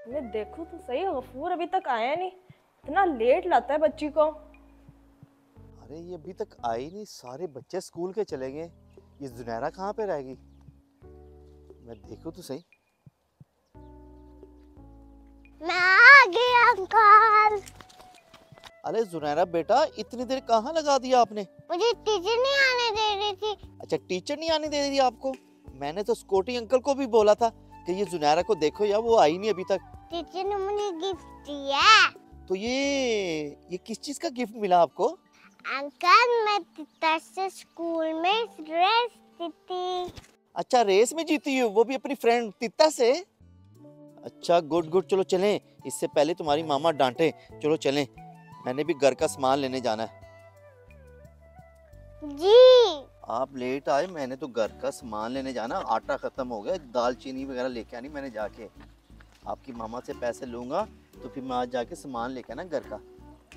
मैं देखूं तो सही, गफूर अभी तक आया नहीं। इतना लेट लाता है बच्ची को। अरे ये अभी तक आई नहीं, सारे बच्चे स्कूल के चले गए। ये जुनैरा कहाँ पे रहेगी? मैं देखूं तो सही। मैं आ गई अंकल। अरे जुनैरा बेटा, इतनी देर कहाँ लगा दिया आपने? मुझे टीचर नहीं आने दे रही थी। अच्छा, टीचर नहीं आने दे रही आपको? मैंने तो स्कूटी अंकल को भी बोला था कि ये जुनैरा को देखो यार, वो आई नहीं अभी तक। टीचर ने मुझे गिफ्ट दिया। तो ये किस चीज का गिफ्ट मिला आपको? अंकल मैं तीतर से स्कूल में रेस जीती। अच्छा, रेस में जीती हो, वो भी अपनी फ्रेंड तित्ता से? अच्छा, गुड गुड, चलो चलें, इससे पहले तुम्हारी मामा डांटे। चलो चलें, मैंने भी घर का सामान लेने जाना है। जी आप लेट आए, मैंने तो घर का सामान लेने जाना, आटा खत्म हो गया, दाल चीनी वगैरह लेके आनी मैंने जाके। आपकी मामा से पैसे लूंगा तो फिर मैं आज जाके सामान लेके आना घर का।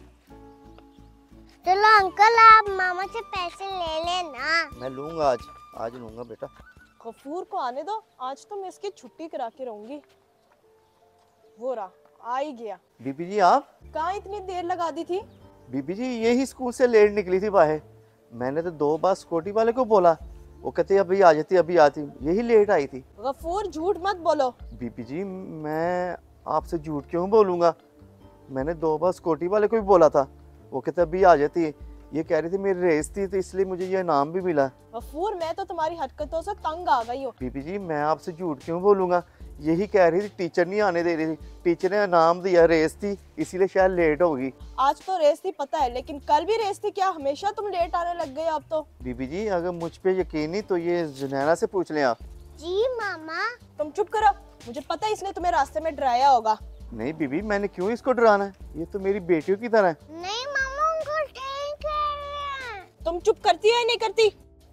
चलो अंकल, आप मामा से पैसे ले लेना। मैं लूंगा, आज लूंगा बेटा। गफूर को आने दो, आज तो मैं इसकी छुट्टी करा के रहूंगी। वो रहा, आ ही गया। बीबी जी आप? कहाँ इतनी देर लगा दी थी? बीबी जी यही स्कूल से लेट निकली थी बाहर। मैंने तो 2 बार स्कूटी वाले को बोला, वो कहते अभी आ जाती, अभी आती, यही लेट आई थी। गफूर झूठ मत बोलो। बीबी जी मैं आपसे झूठ क्यों बोलूँगा? मैंने 2 बार स्कूटी वाले को भी बोला था, वो कहते अभी आ जाती है। ये कह रही थी मेरी रेस थी तो इसलिए मुझे ये इनाम भी मिला। गफूर मैं तो तुम्हारी हरकतों से तंग आ गई हूँ। बीबी जी मैं आपसे झूठ क्यों बोलूँगा? यही कह रही थी टीचर नहीं आने दे रही थी, टीचर ने इनाम दिया, रेस थी इसीलिए शायद लेट होगी। आज तो रेस थी पता है, लेकिन कल भी रेस थी क्या? हमेशा तुम लेट आने लग गए अब तो। बीबी जी अगर मुझ पे यकीन नहीं तो ये जुनैरा से पूछ लें आप। जी मामा। तुम चुप करो, मुझे पता है इसने तुम्हें रास्ते में डराया होगा। नहीं बीबी, मैंने क्यों इसको डराना है, ये तो मेरी बेटियों की तरह है। नहीं मामा, अंकल ठीक है। तुम चुप करती हो या नहीं करती?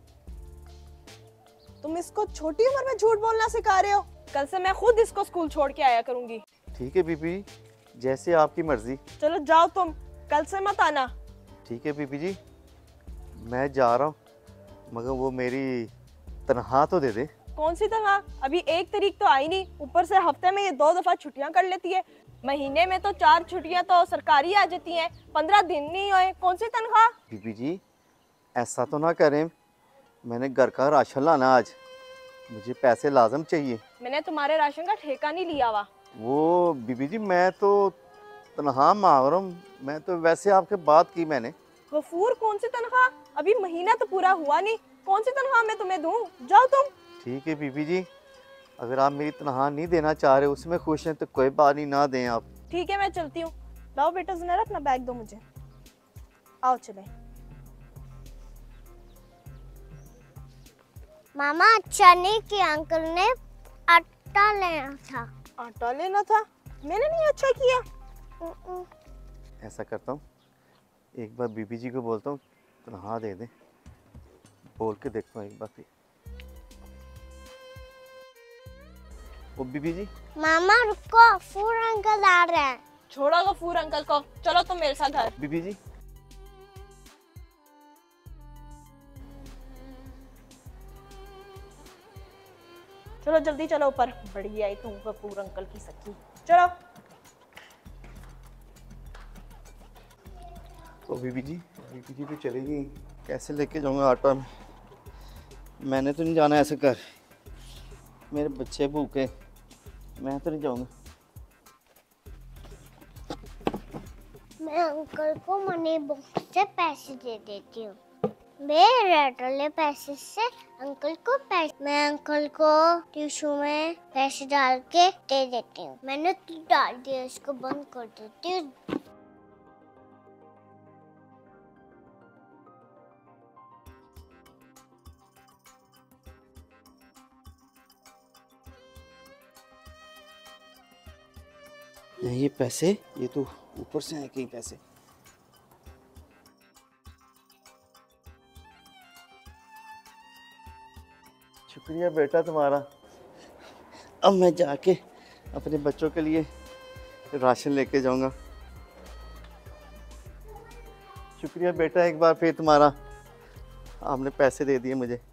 तुम इसको छोटी उम्र में झूठ बोलना सिखा रहे हो। कल से मैं खुद इसको स्कूल छोड़ के आया करूंगी। ठीक है बीबी, जैसे आपकी मर्जी। चलो जाओ तुम, कल से मत आना। ठीक है बीबी जी, मैं जा रहा हूँ, मगर वो मेरी तनख्वाह तो दे दे। कौन सी तनख्वाह? अभी 1 तारीख तो आई नहीं, ऊपर से हफ्ते में ये 2 दफा छुट्टियां कर लेती है। महीने में तो 4 छुट्टियां तो सरकारी आ जाती हैं, 15 दिन नहीं हुए, कौन सी तनख्वाह? बीबी जी ऐसा तो ना करें, मैंने घर का राशन लाना आज, मुझे पैसे लाजम चाहिए। मैंने तुम्हारे राशन का ठेका नहीं लिया हुआ। वो बीबी जी मैं तो तनख्वाह मांग रहा हूँ, मैं तो वैसे आपके बात की मैंने। गफूर कौन सी तनख्वाह? अभी महीना तो पूरा हुआ नहीं, कौन सी तनख्वाह मैं तुम्हें दूं? जाओ तुम। ठीक है बीबी जी, अगर आप मेरी तनख्वाह नहीं देना चाह रहे, उसमें खुश हैं तो कोई बात नहीं, ना दें आप। ठीक है मैं चलती हूँ। लाओ बेटा जुनैरा अपना बैग दो मुझे। आओ चले। मामा अच्छा नहीं कि अंकल ने आटा लेना था। आटा लेना था? मैंने नहीं अच्छा किया। ऐसा करता हूँ, एक बार बीबी जी को बोलता हूँ तनख्वाह दे दें, बोल के देखता हूँ एक बार फिर। ओ बीबी जी। मामा रुको, फूल अंकल आ रहे हैं। छोड़ो गफूर अंकल को, चलो तुम मेरे साथ घर। बीबी जी चलो जल्दी चलो ऊपर, बड़ी आई तुम गफूर अंकल की सखी। चलो। तो बीबी जी तो चली गई, कैसे लेके जाऊंगा आटा में? मैंने तो नहीं जाना ऐसे कर, मेरे बच्चे भूखे, मैं तो नहीं जाऊंगा। मैं अंकल को मनी बॉक्स से पैसे दे देती हूँ। मेरे रेड वाले पैसे से अंकल को पैसे, मैं अंकल को टिश्यू में पैसे डाल के दे देती हूँ। मैंने तो डाल दिया, इसको बंद कर देती हूँ। ये पैसे, ये तो ऊपर से आए कहीं पैसे। शुक्रिया बेटा तुम्हारा, अब मैं जाके अपने बच्चों के लिए राशन लेके जाऊंगा। शुक्रिया बेटा एक बार फिर तुम्हारा, आपने पैसे दे दिए मुझे।